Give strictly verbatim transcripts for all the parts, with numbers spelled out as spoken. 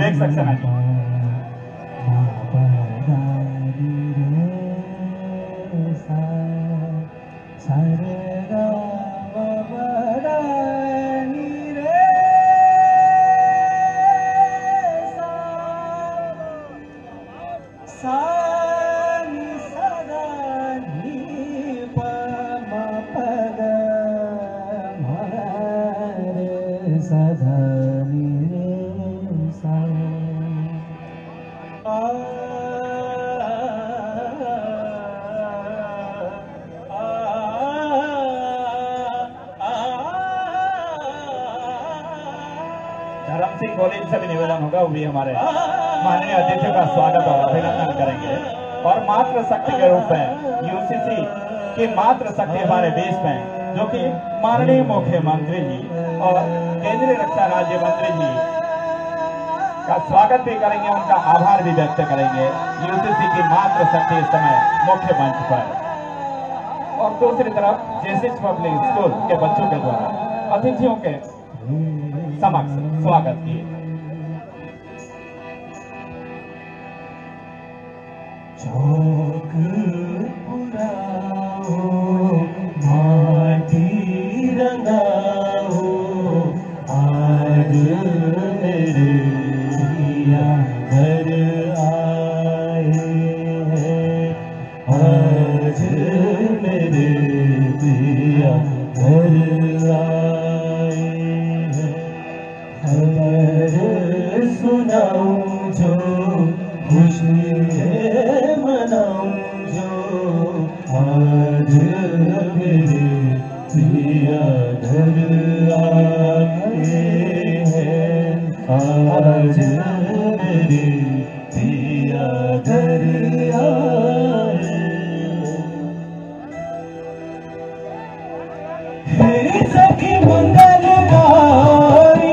Next section है। धर्म Singh college से भी निवेदन होगा, वो भी हमारे माननीय अतिथियों का स्वागत और अभिनंदन करेंगे। और मातृ शक्ति के रूप में यूसीसी की मातृ शक्ति हमारे देश में, जो कि माननीय मुख्यमंत्री जी और केंद्रीय रक्षा राज्य मंत्री जी का स्वागत भी करेंगे, उनका आभार भी व्यक्त करेंगे। यूसीसी की मातृ शक्ति इस समय मुख्य मंच पर। और दूसरी तरफ जेसिस पब्लिक स्कूल के बच्चों के द्वारा अतिथियों के समक्ष स्वागत किए। चौक पुराओ, माटी रंगाओ, आज मेरे जिया घर आए हैं, आज मेरे जिया घर आए हैं। खबर सुनाऊं जो खुशी है मनाऊं जो, आज मेरे पिया घर आए हैं, आज मेरे पिया घर आए हैं। सखी मंगल गारी,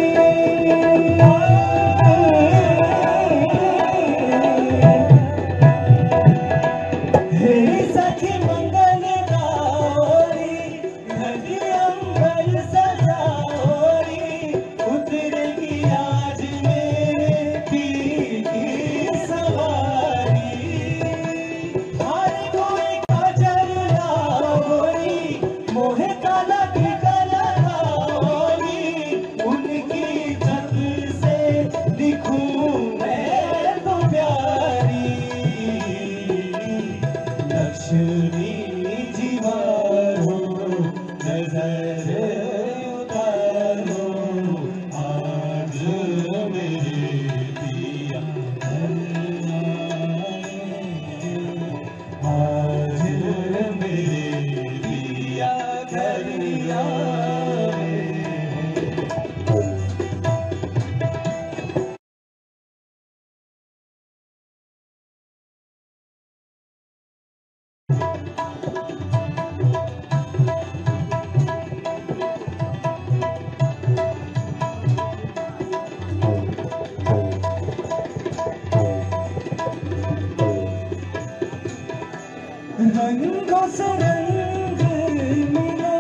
सखी मंगल गारी, धनी अंबर सजाओरी, उतरेगी आज मेरे पी की सवारी। हर कोई काजल लाओरी, मोहे काला टीका लगाओरी, उनकी छत से दिखूं मैं तो प्यारी। लक्ष्मी जीवारो नजर उतारो, आज मेरे पिया घर आए, आज मेरे पिया घर आए। रंगों से रंग मिले,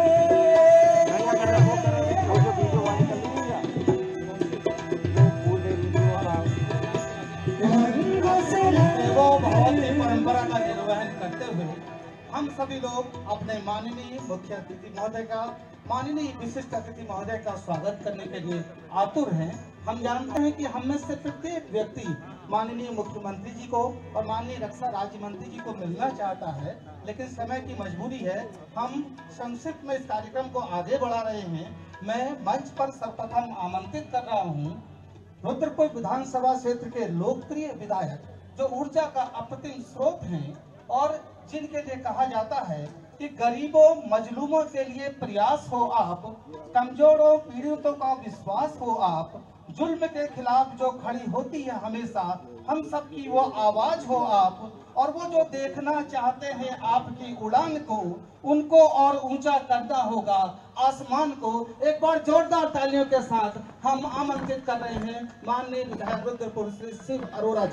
रंगों से रंग परंपरा का निर्वहन करते हुए हम सभी लोग अपने माननीय मुख्य अतिथि महोदय का, माननीय विशिष्ट अतिथि महोदय का स्वागत करने के लिए आतुर हैं। हम जानते हैं कि हम में से प्रत्येक व्यक्ति माननीय मुख्यमंत्री जी को और माननीय रक्षा राज्य मंत्री जी को मिलना चाहता है, लेकिन समय की मजबूरी है। हम संक्षिप्त में इस कार्यक्रम को आगे बढ़ा रहे हैं। मैं मंच पर सर्वप्रथम आमंत्रित कर रहा हूं रुद्रपुर विधानसभा क्षेत्र के लोकप्रिय विधायक, जो ऊर्जा का अप्रतिम स्रोत हैं और जिनके लिए कहा जाता है कि गरीबों मजलूमों के लिए प्रयास हो आप, कमजोरों पीड़ितों का विश्वास हो आप, जुल्म के खिलाफ जो खड़ी होती है हमेशा, हम सब की वो आवाज हो आप, और वो जो देखना चाहते हैं आपकी उड़ान को, उनको और ऊंचा करना होगा आसमान को। एक बार जोरदार तालियों के साथ हम आमंत्रित कर रहे हैं माननीय विधायक रुद्रपुर श्री शिव अरोड़ा।